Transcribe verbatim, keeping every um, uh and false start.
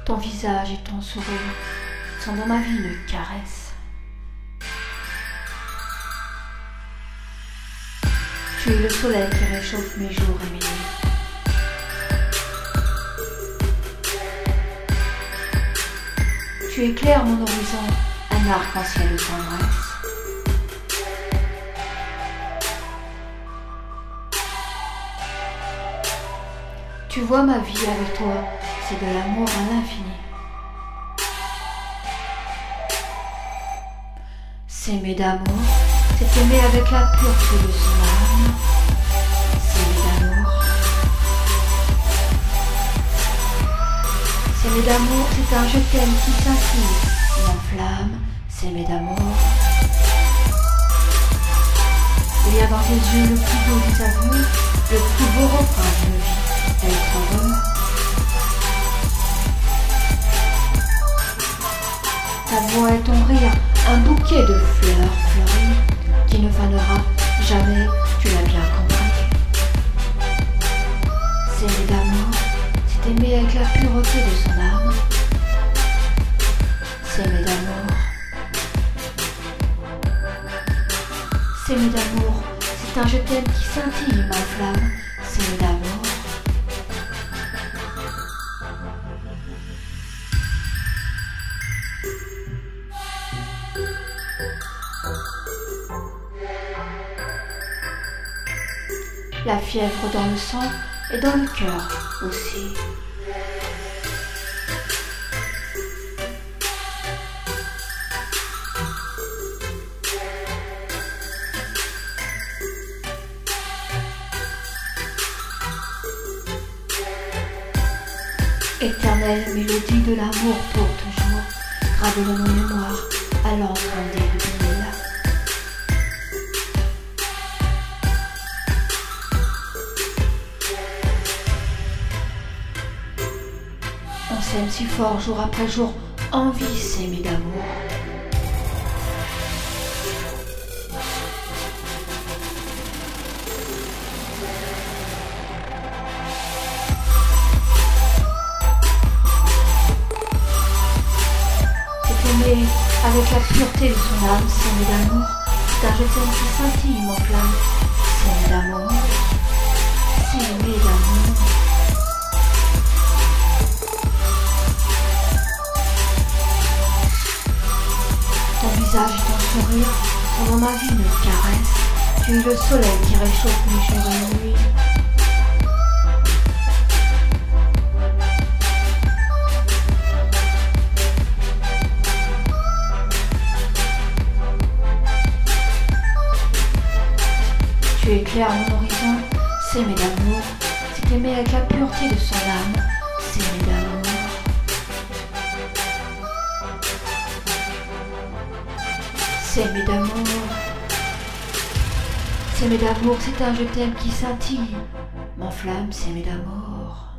Ton visage et ton sourire sont dans ma vie une caresse. Tu es le soleil qui réchauffe mes jours et mes nuits. Tu éclaires mon horizon, un arc-en-ciel de tendresse. Tu vois ma vie avec toi, c'est de l'amour à l'infini. S'aimer d'amour, c'est aimer avec la pureté de son âme. S'aimer d'amour. S'aimer d'amour, c'est un je t'aime qui scintille, qui m'enflamme. S'aimer d'amour. Il y a dans tes yeux le plus beau des aveux, le plus beau refrain d'une vie. Être heureux. Ta voix et ton rire, un bouquet de fleurs fleuries qui ne fanera jamais, tu l'as bien compris. S'aimer d'amour, c'est aimer avec la pureté de son âme. S'aimer d'amour. S'aimer d'amour, c'est un je t'aime qui scintille ma flamme. S'aimer d'amour. La fièvre dans le sang et dans le cœur aussi. Éternelle mélodie de l'amour pour toujours, gravée dans nos mémoires à l'encre indélébile. On s'aime si fort jour après jour, envie s'aimer d'amour. C'est aimer avec la pureté de son âme, s'aimer d'amour. C'est un je t'aime qui scintille mon flamme, s'aimer d'amour. S'aimer d'amour. Ton visage et ton sourire sont dans ma vie une caresse. Tu es le soleil qui réchauffe mes jours et mes nuits. Tu éclaires mon horizon, s'aimer d'amour, c'est aimer avec la pureté de son âme, s'aimer d'amour. S'aimer d'amour. S'aimer d'amour, c'est un je t'aime qui scintille. M'enflamme, s'aimer d'amour.